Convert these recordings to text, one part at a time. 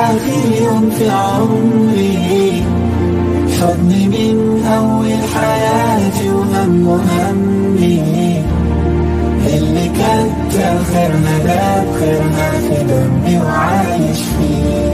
آخر يوم في عمري، حضني من أول حياتي وهم همي، اللي كتر خيرنا جاب خيرنا في دمي وعايش فيه.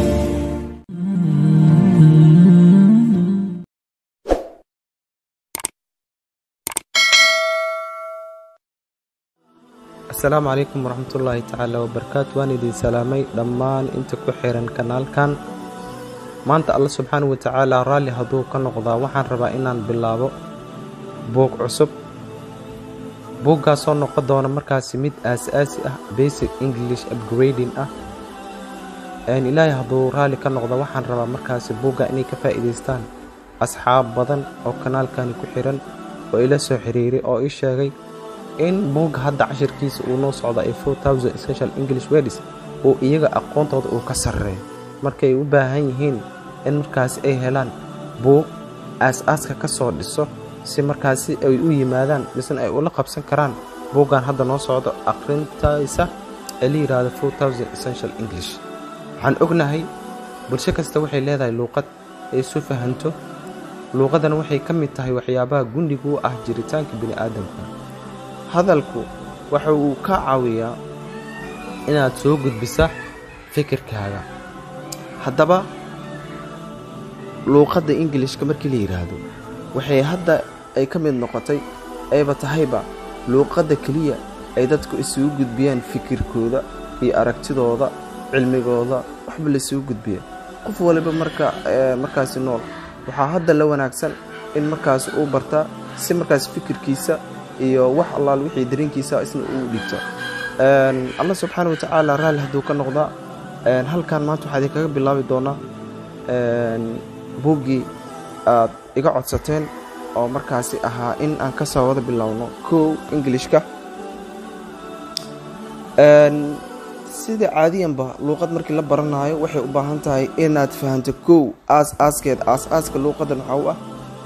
السلام عليكم ورحمة الله تعالى وبركاته. وأنا دي سلامي دمان انت كحيران كنال كان maanta Allah subhanahu wa ta'ala raali haduu ka noqdaa waxaan rabaa inaan bilaabo boog cusub. booggaas oo noqon doona markaas mid aas-aasi ah, basic English upgrading ah. ilaahay haduu raali ka noqdo waxaan rabaa markaas boogga inay ka faa'iideystaan asxaab badan oo kanaalkan ku xiran oo ila soo xiriiray oo ii sheegay in boogga hadda cashirkiisa uu noo socdo ay 4000 essential English words oo iyaga aqoontooda uu ka sareeyo markay u baahan yihiin in markaas ay helaan boog aas-aaska ka soo dhiso si markaas ay u yimaadaan misan ay ula qabsan karaan booggan hadda noo socdo aqrintiisa ee la yiraahdo 4000 essential English. waxaan ognahay bulsho kasta waxay leedahay luqad ay soo fahanto. luqadana waxay ka mid tahay waxyaabaha gundigu ah jiritaanka bini'aadamka. hadalku waxa uu ka caawiyaa inaad soo gudbisa fikirkaaga. haddaba luqadda Englishka markii la yiraahdo waxay hadda ay ka mid noqotay ayba tahayba luqadda kaliya ay dadku isugu gudbiyaan fikirkooda iyo aragtidooda, cilmigooda, waxba la isugu gudbiyo. qof waliba markaas nool waxaa hadda la wanaagsan in markaas uu barta si markaas fikirkiisa iyo wax allaal wixii dareenkiisa isna uu dhigto. Allah subhanahu wa ta'ala raali haduu ka noqdo halkan maanta waxaan kaga bilaabi doonaa booggi aad iga codsateen oo markaas ahaa in aan ka soo wada bilaawno Englishka. sida caadiyanba luqad markii la baranayo waxay u baahan tahay inaad fahanto aas-aaska luqadan waxa uu ah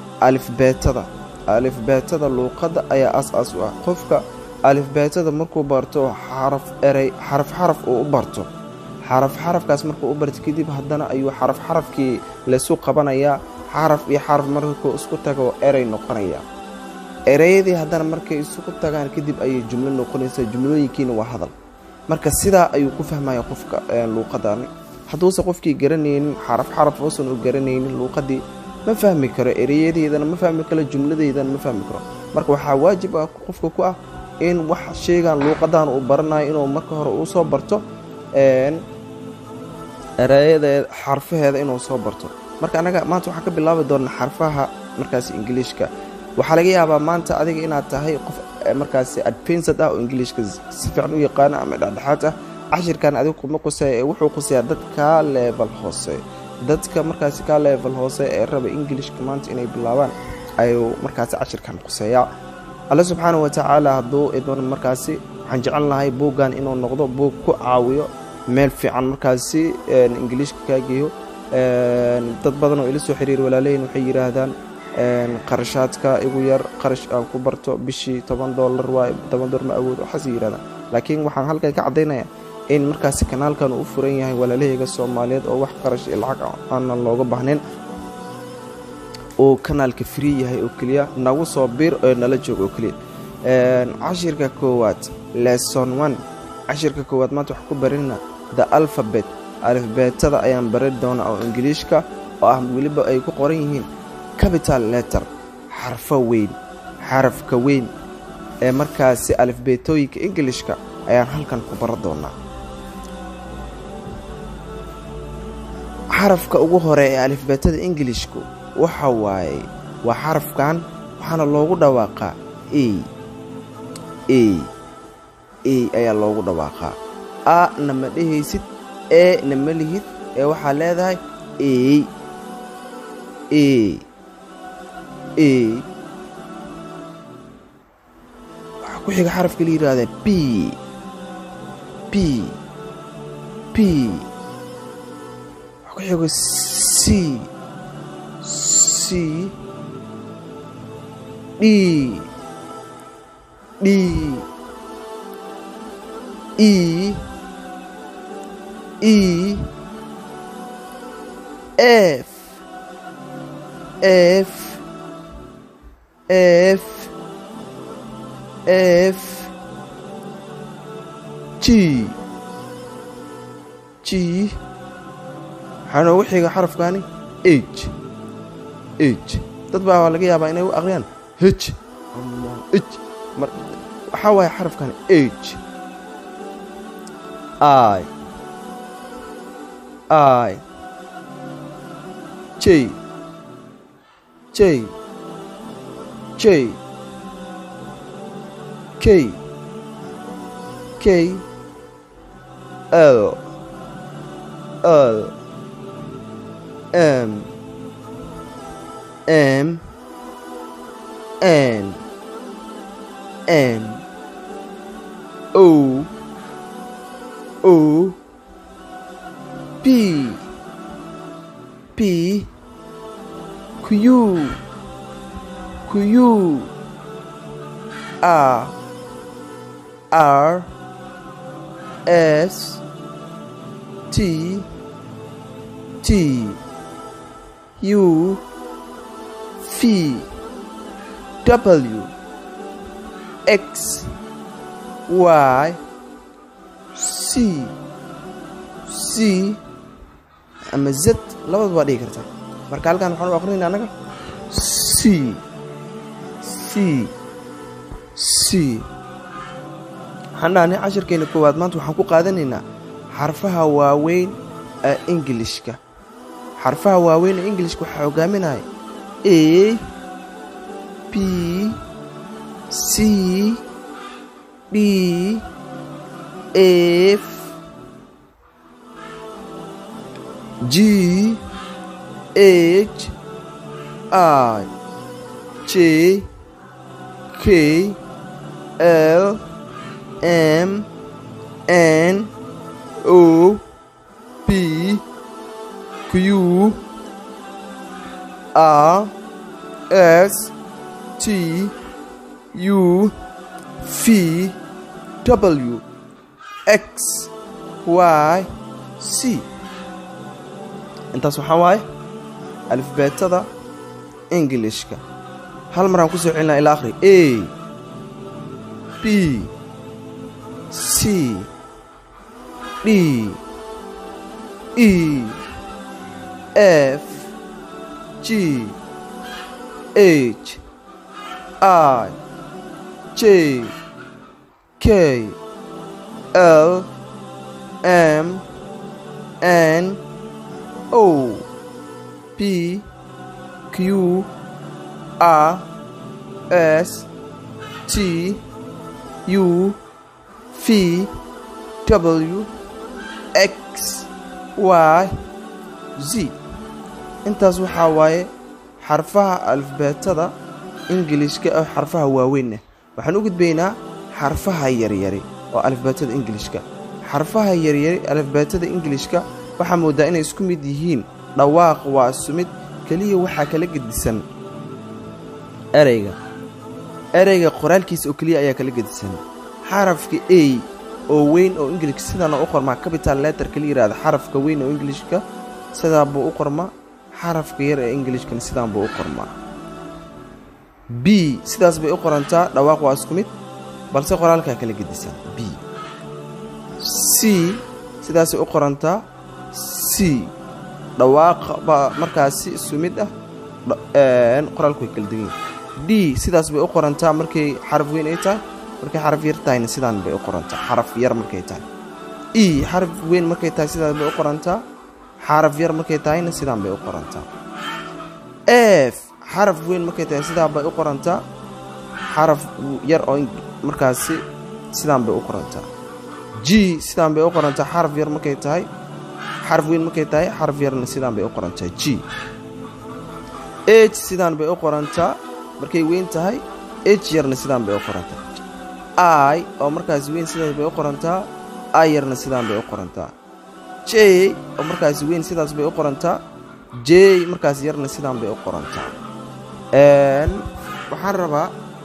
alifbeetada luqadda ayaa aas-aas u ah. qofka alifbeetada markuu barto xaraf uu barto xarafkaas markuu u barto kadib haddana ayuu xarafkii la soo qabanayaa. xaraf iyo xaraf markuu isku tago eray noqonaya. erayadii haddana markay isku tagaan kadib ayay jumlo noqonaysaa. jumlooyinkiina waa hadal. marka sidaa ayuu ku fahmaya qofka luqadan. hadduusan qofkii garanaynin xaraf uusan u garanaynin luqadii ma fahmi karo. erayadeedana ma fahmi karo, jumladeedana ma fahmi karo. marka waxaa waajib ah qofka ku ah in wax sheegan luqadan uu baranayo inuu marka hore uu soo barto erayadeeda xarfaheeda inuu soo barto. marka anaga maanta waxaan ka bilaabi doonaa xarfaha markaas Englishka. waxaa laga yaabaa maanta adiga inaad tahay qof markaas advanced ah oo Englishka si fiican u yaqaan ama dhexdhexaad ah. cashirkan adiga kuma qusay wuxuu qusayaa dadka level hoose. dadka markaas ka level hoose ee raba Englishka maanta inay bilaabaan ayuu markaas cashirkan qusayaa. Allah subhanahu wa ta'ala haduu idin markaas waxaan jecelnahay booggan inuu noqdo boog ku caawiyo meel fiican markaas Englishka ka geeyo. dad badan oo ila soo xiriir walaaleen waxay yiraahdaan qarashaadka igu yar qarash aan ku barto bishii $10 waa $10 ma awood waxa yiraahdaan. laakiin waxaan halkan ka cadeynayaa in markaas kanaalkan uu furan yahay walaalahayga Soomaaliyeed oo wax qarash lacag aan looga baahnayn oo kanaalka free yahay oo kaliya nagu soo bir oo nala joogo oo kaliya. cashirka koowaad lesson 1 cashirka koowaad maanta wax ku baranina the alphabet alifbeetada ayaan baran doonaa oo Englishka oo ah waliba ay ku qoran yihiin capital letter xarafka weyn ee markaas alifbeetooyinka Englishka ayaan halkan ku baran doonaa. xarafka ugu hore ee alifbeetada Englishku waxa waaye waa xarafkan waxaana loogu dhawaaqaa a ayaa loogu dhawaaqaa. a nama dhehaysid nama lihid ee waxaa leedahay waxa ku xiga xarafka la yiraahdo b waxa ku xiga c D E F F F F G G waxaa noogu xiga xarafkaani H H dad baa laga yaabaa inay u aqriyaan H ama H waxaa waaye xarafkaani H I J J J K K L L M M N N O O P P Q Q R R S T T U V W X Y C C ama Z labadaba waa dhigi kartaa marka halkan waxaan u aqrinaynaa anaga C C C xanaani casharkeena koowaad maanta waxaan ku qaadanaynaa xarfaha waaweyn ee Englishka xarfaha waaweyn ee Englishka waxa hogaaminaya A B C D F G H I J K L M N O P Q R S T U V W X Y C intaas waxaa waaye alifbeetada Englishka hal mar aan ku soo celinaa ilaa akhri A B C D E F G H I J K L M N O P Q R S T U V W X Y Z intaas waxaa waaye xarfaha alifbeetada Englishka oo xarfaha waaweyn waxaan u gudbaynaa xarfaha yaryari oo alifbeetada Englishka xarfaha yaryari alifbeetada Englishka waxa moodaa inay isku mid yihiin dhawaaq waa sumid kaliya waxa kala gedisan ereyga qoraalkiisa oo kaliya ayaa kala gedisan xarafka A oo weyn oo English sidana u qormaa capital letter kaliya yiraahdo xarafka weyn oo Englishka sidaa buu u qormaa xarafka yar ee Englishkana sidaan buu u qormaa B sidaas bay u qorantaa dhawaaq waa isku mid balse qoraalka kala gedisan B C sidaas u qorantaa C dhawaaq ba markaas isku mid ah qoraalku kala duwan D sidaas bay u qorantaa markay xaraf weyn ay tahay markay xaraf yar tahay sidaan bay u qorantaa xaraf yar markay tahay E xaraf weyn markay tahay sidaan bay u qorantaa xaraf yar markay tahay sidaan bay u qorantaa F xaraf weyn markay tahay sidaan bay u qorantaa xaraf yar oo markaas sidaan bay u qorantaa G sidaan bay u qorantaa xaraf yar markay tahay xaraf weyn markay tahay xaraf yarna sidaan bay u qorantaa G H sidaan bay u qorantaa markay weyn tahay H yarna sidaan bay u qorantaa I oo markaas weyn sidaan bay u qorantaa I yarna sidaan bay u qorantaa J oo markaas weyn sidaas bay u qorantaa J markaas yarna sidaan bay u qorantaa waxaan rabaa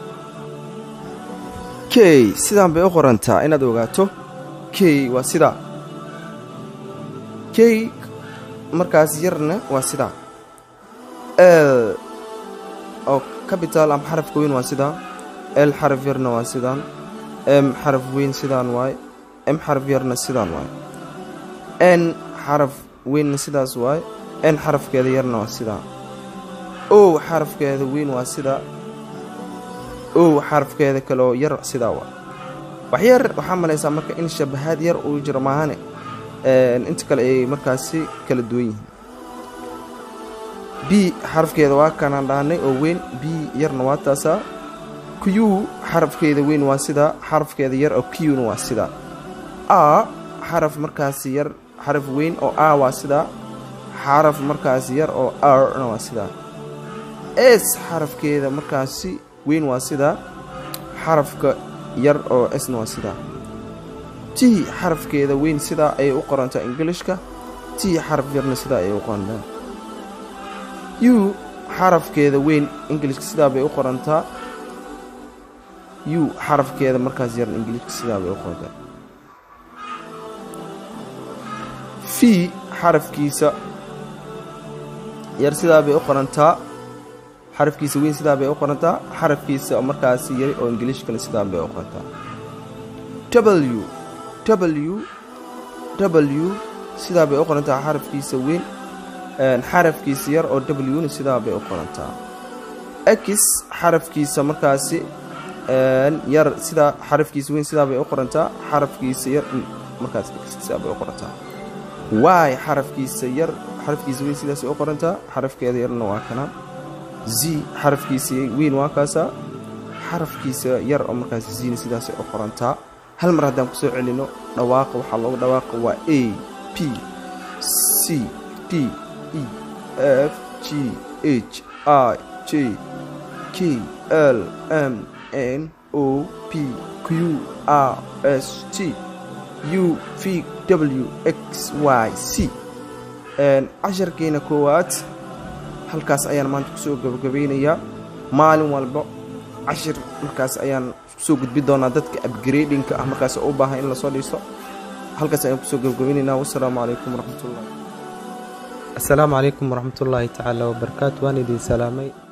K sidaan bay u qorantaa inaad ogaato K waa sida K markaas yarna waa sidaa l oo capital ama xarafka weyn waa sidaa l xaraf yarna waa sidaan m xaraf weyn sidaan waay m xaraf yarna sidaan waay n xaraf weynna sidaas waay n xarafkeeda yarna waa sidaa o xarafkeeda weyn waa sidaa o xarafkeeda kale oo yar sidaa waay waxyar waxaa malaysaa marka in shabahaad yar uu jiro maahane inta kale ay markaasi kala duwan yihiin b xarafkeeda waa kanaan dhahnay oo weyn b yarna waa taasaa q xarafkeeda weyn waa sidaa xarafkeeda yar oo qna waa sidaa a xaraf markaasi yar xaraf weyn oo a waa sidaa xaraf markaasi yar oo rna waa sidaa s xarafkeeda markaasi weyn waa sidaa xarafka yar oo sna waa sidaa t xarafkeeda weyn sidaa ayay u qorantaa ingilishka t xaraf yarna sidaa ayay u qorantaa u xarafkeeda weyn ingilishka sidaa bay u qorantaa u xarafkeeda markaas yarna ingilishka sidaa bay u qorantaa v xarafkiisa yar sidaa bay u qorantaa xarafkiisa weyn sidaa bay u qorantaa xarafkiisa markaasi yari oo ingilishkana sidaa bay u qorantaa w sidaa bay u qorantaa xarafkiisa weyn xarafkiisa yar oo w-na sidaa bay u qorantaa x xarafkiisa markaasi yar sidaa xarafkiisa weyn sidaa bay u qorantaa xarafkiisa yar markaas sidaa bay u qorantaa y xarafkiisa yar xarafkiisa weyn sidaasay u qorantaa xarafkeeda yarna waa kana z xarafkiisa weyn waa kaasaa xarafkiisa yar oo markaas zina sidaasay u qorantaa hal mar haddaan kusoo celino dhawaaqa waxaa loogu dhawaaqa waa a p c d e f g h I j k l m n o p q r s t u v w x y c casharkeena koowaad halkaas ayaan maanta kusoo gabagabeynayaa maalin walba cashir markaas ayaan kusoo gudbi doonaa dadka upgradingka ah markaas u baahan in lasoo dhiso halkaas ayaan kusoo gabagabeynaynaa wassalaamu calaykum waraxmatullahi السلام عليكم ورحمة الله تعالى وبركاته. وأنا دي سلامي